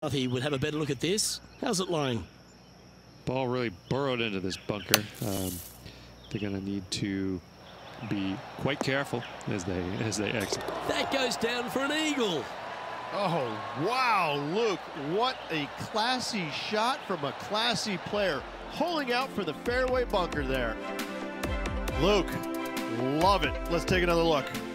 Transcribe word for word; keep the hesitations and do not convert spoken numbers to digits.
He would have a better look at this. How's it lying? Ball really burrowed into this bunker. Um, they're going to need to be quite careful as they as they exit. That goes down for an eagle. Oh, wow, Luke, what a classy shot from a classy player, holding out for the fairway bunker there. Luke, love it. Let's take another look.